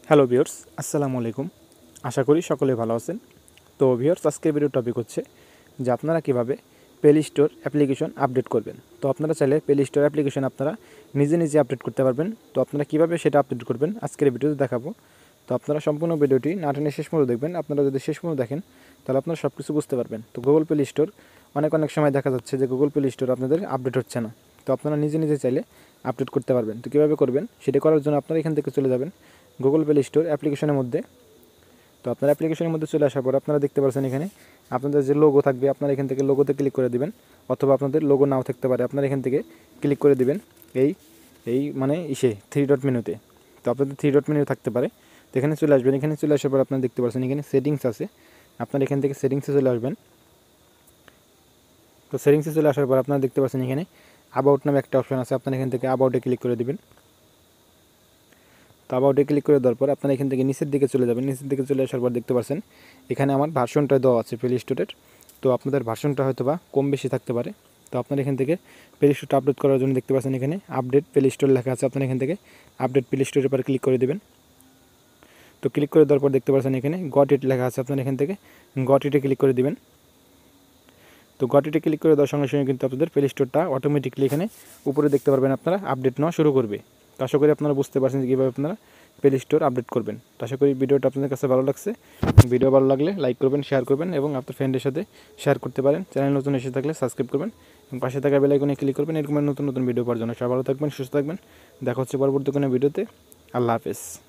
Hello viewers, আসসালামু আলাইকুম। আশা করি সকলে ভালো আছেন। তো ভিউয়ার্স, আজকের ভিডিও টপিক হচ্ছে যে আপনারা কীভাবে প্লে স্টোর অ্যাপ্লিকেশন আপডেট করবেন। তো আপনারা চাইলে প্লে স্টোর অ্যাপ্লিকেশন আপনারা নিজে নিজে আপডেট করতে পারবেন। তো আপনারা কীভাবে সেটা আপডেট করবেন আজকের ভিডিওতে দেখাবো। তো আপনারা সম্পূর্ণ ভিডিওটি না টেনে শেষ পর্যন্ত দেখবেন। আপনারা যদি শেষ পর্যন্ত দেখেন তাহলে আপনারা সব কিছু বুঝতে পারবেন। তো গুগল প্লে স্টোর অনেক সময় দেখা যাচ্ছে যে গুগল প্লে স্টোর আপনাদের আপডেট হচ্ছে না। তো আপনারা নিজে নিজে চাইলে আপডেট করতে পারবেন। তো কীভাবে করবেন সেটা করার জন্য আপনারা এখান থেকে চলে যাবেন গুগল প্লে স্টোর অ্যাপ্লিকেশনের মধ্যে। তো আপনার অ্যাপ্লিকেশনের মধ্যে চলে আসার পর আপনারা দেখতে পাচ্ছেন এখানে আপনাদের যে লোগো থাকবে, আপনারা এখান থেকে লোগোতে ক্লিক করে দিবেন, অথবা আপনাদের লোগো নাও থাকতে পারে, আপনারা এখান থেকে ক্লিক করে দিবেন এই মানে থ্রি ডট মেনুতে। তো আপনাদের থ্রি ডট মেনু থাকতে পারে। তো এখানে চলে আসবেন। এখানে চলে আসার পর আপনারা দেখতে পাচ্ছেন এখানে সেটিংস আছে, আপনারা এখান থেকে সেটিংসে চলে আসবেন। তো সেটিংসে চলে আসার পর আপনারা দেখতে পাচ্ছেন এখানে অ্যাবাউট নামে একটা অপশন আছে, আপনারা এখান থেকে অ্যাবাউটে ক্লিক করে দিবেন। তো অ্যাবাউটে ক্লিক করে দেওয়ার পর আপনারা এখান থেকে নিচের দিকে চলে যাবেন। নিচের দিকে চলে আসার পর দেখতে পাচ্ছেন এখানে আমার ভার্সনটা দেওয়া আছে প্লে স্টোরের। তো আপনাদের ভার্সনটা হয়তো বা কম বেশি থাকতে পারে। তো আপনারা এখান থেকে প্লে স্টোরটা আপডেট করার জন্য দেখতে পাচ্ছেন এখানে আপডেট প্লে স্টোর লেখা আছে, আপনারা এখান থেকে আপডেট প্লে স্টোরের উপর ক্লিক করে দেবেন। তো ক্লিক করে দেওয়ার পর দেখতে পাচ্ছেন এখানে গট ইট লেখা আছে, আপনারা এখান থেকে গট ইটে ক্লিক করে দেবেন। তো গট ইটে ক্লিক করে দেওয়ার সঙ্গে সঙ্গে কিন্তু আপনাদের প্লে স্টোরটা অটোমেটিকলি এখানে উপরে দেখতে পারবেন আপনারা আপডেট নেওয়া শুরু করবে। তো আশা করি আপনারা বুঝতে পারছেন যে কীভাবে আপনারা প্লে স্টোর আপডেট করবেন। তো আশা করি ভিডিওটা আপনাদের কাছে ভালো লাগছে। ভিডিও ভালো লাগলে লাইক করবেন, শেয়ার করবেন এবং আপনার ফ্রেন্ডের সাথে শেয়ার করতে পারেন। চ্যানেল নতুন এসে থাকলে সাবস্ক্রাইব করবেন এবং পাশে থাকা বেল আইকনে ক্লিক করবেন। এরকম নতুন ভিডিও পাওয়ার জন্য সবাই ভালো থাকবেন, সুস্থ থাকবেন। দেখা হচ্ছে পরবর্তী কোনো ভিডিওতে। আল্লাহ হাফেজ।